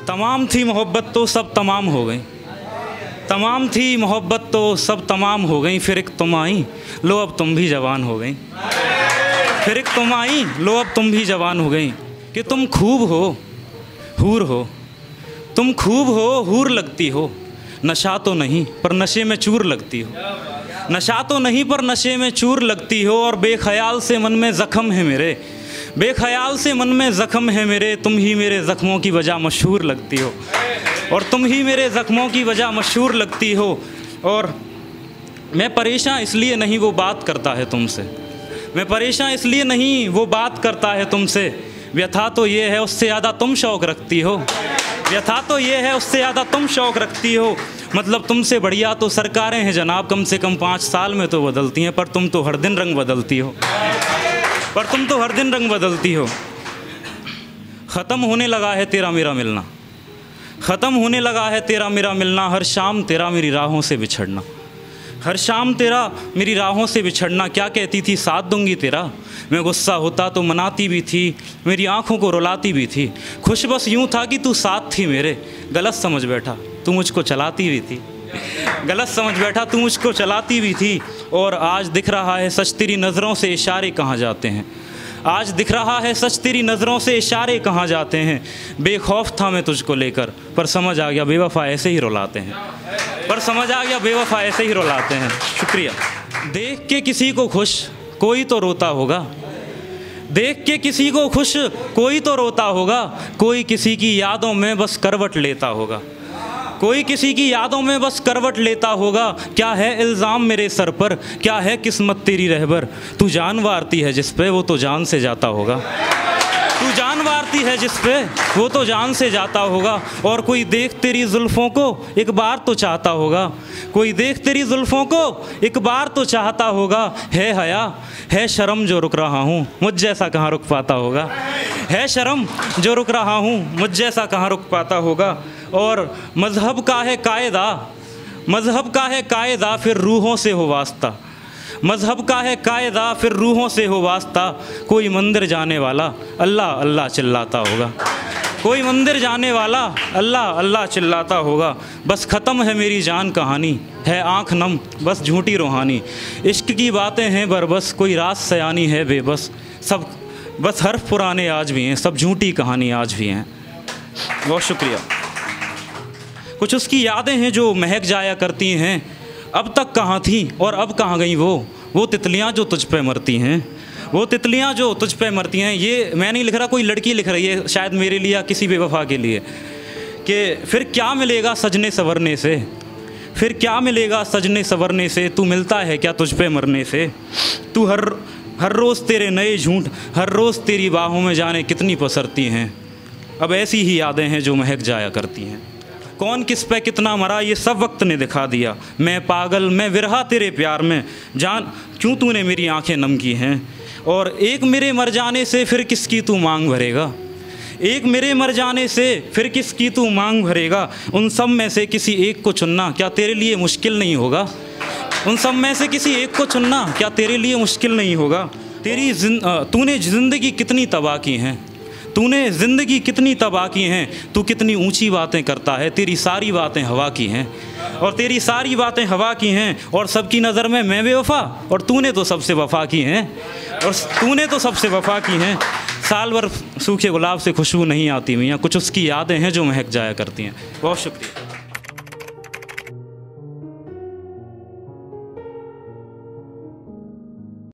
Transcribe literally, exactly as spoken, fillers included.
तमाम थी मोहब्बत तो सब तमाम हो गई, तमाम थी मोहब्बत तो सब तमाम हो गई, फिर एक तुम आई लो अब तुम भी जवान हो गई, फिर एक तुम आई लो अब तुम भी जवान हो गई। कि तुम खूब हो हूर हो, तुम खूब हो हूर लगती हो, नशा तो नहीं पर नशे में चूर लगती हो, नशा तो नहीं पर नशे में चूर लगती हो। और बेख्याल से मन में ज़ख्म है मेरे, बेख्याल से मन में ज़ख्म है मेरे, तुम ही मेरे ज़ख्मों की वजह मशहूर लगती हो, और तुम ही मेरे ज़ख्मों की वजह मशहूर लगती हो। और मैं परेशान इसलिए नहीं वो बात करता है तुमसे, मैं परेशान इसलिए नहीं वो बात करता है तुमसे, व्यथा तो ये है उससे ज़्यादा तुम शौक़ रखती हो, व्यथा तो ये है उससे ज़्यादा तुम शौक़ रखती हो। मतलब तुमसे बढ़िया तो सरकारें हैं जनाब, कम से कम पाँच साल में तो बदलती हैं, पर तुम तो हर दिन रंग बदलती हो, पर तुम तो हर दिन रंग बदलती हो। ख़त्म होने लगा है तेरा मेरा मिलना, ख़त्म होने लगा है तेरा मेरा मिलना, हर शाम तेरा मेरी राहों से बिछड़ना, हर शाम तेरा मेरी राहों से बिछड़ना। क्या कहती थी साथ दूंगी तेरा, मैं गुस्सा होता तो मनाती भी थी, मेरी आँखों को रुलाती भी थी, खुश बस यूँ था कि तू साथ थी मेरे, गलत समझ बैठा तू मुझको चलाती भी थी, गलत समझ बैठा तू मुझको चलाती भी थी। और आज दिख रहा है सच तेरी नज़रों से इशारे कहाँ जाते हैं, आज दिख रहा है सच तेरी नज़रों से इशारे कहाँ जाते हैं। बेखौफ था मैं तुझको लेकर, पर समझ आ गया बेवफ़ा ऐसे ही रुलाते हैं, पर समझ आ गया बेवफ़ा ऐसे ही रुलाते हैं। शुक्रिया। देख के किसी को खुश कोई तो रोता होगा, देख के किसी को खुश कोई तो रोता होगा, कोई किसी की यादों में बस करवट लेता होगा, कोई किसी की यादों में बस करवट लेता होगा। क्या है इल्ज़ाम मेरे सर पर, क्या है किस्मत तेरी रहबर, तू जान वारती है जिस पे वो तो जान से जाता होगा, तू जान वारती है जिस पे वो तो जान से जाता होगा। और कोई देख तेरी जुल्फ़ों को एक बार तो चाहता होगा, कोई देख तेरी जुल्फ़ों को एक बार तो चाहता होगा। है हया है शर्म जो रुक रहा हूँ, मुझ जैसा कहाँ रुक पाता होगा, है शर्म जो रुक रहा हूँ, मुझ जैसा कहाँ रुक पाता होगा। और मज़हब का है कायदा, मज़हब का है कायदा फिर रूहों से हो वास्ता, मज़हब का है कायदा फिर रूहों से हो वास्ता। कोई मंदिर जाने वाला अल्लाह अल्लाह चिल्लाता होगा, कोई मंदिर जाने वाला अल्लाह अल्लाह चिल्लाता होगा। बस ख़त्म है मेरी जान कहानी, है आँख नम बस झूठी रूहानी, इश्क की बातें हैं बरबस कोई रात सयानी है बेबस, सब बस हर्फ पुराने आज भी हैं, सब झूठी कहानी आज भी हैं। बहुत शुक्रिया। कुछ उसकी यादें हैं जो महक जाया करती हैं, अब तक कहाँ थी और अब कहाँ गई वो वो तितलियाँ जो तुझ पे मरती हैं, वो तितलियाँ जो तुझ पे मरती हैं। ये मैं नहीं लिख रहा, कोई लड़की लिख रही है शायद मेरे लिए या किसी बेवफा के लिए, कि फिर क्या मिलेगा सजने संवरने से, फिर क्या मिलेगा सजने संवरने से, तू मिलता है क्या तुझ पे मरने से। तू हर हर रोज़ तेरे नए झूठ, हर रोज़ तेरी बाहों में जाने कितनी पसरती हैं, अब ऐसी ही यादें हैं जो महक जाया करती हैं। कौन किस पे कितना मरा ये सब वक्त ने दिखा दिया, मैं पागल मैं विरहा तेरे प्यार में, जान क्यों तूने मेरी आंखें नम की हैं। और एक मेरे मर जाने से फिर किसकी तू मांग भरेगा, एक मेरे मर जाने से फिर किसकी तू मांग भरेगा। उन सब में से किसी एक को चुनना क्या तेरे लिए मुश्किल नहीं होगा, उन सब में से किसी एक को चुनना क्या तेरे लिए मुश्किल नहीं होगा। तेरी तूने ज़िंदगी कितनी तबाह की हैं, तूने ज़िंदगी कितनी तबाह की हैं, तू कितनी ऊंची बातें करता है, तेरी सारी बातें हवा की हैं, और तेरी सारी बातें हवा की हैं। और सबकी नज़र में मैं बेवफ़ा और तूने तो सबसे वफ़ा की हैं, और तूने तो सबसे वफ़ा की हैं। साल भर सूखे गुलाब से खुशबू नहीं आती मियाँ, कुछ उसकी यादें हैं जो महक जाया करती हैं। बहुत शुक्रिया।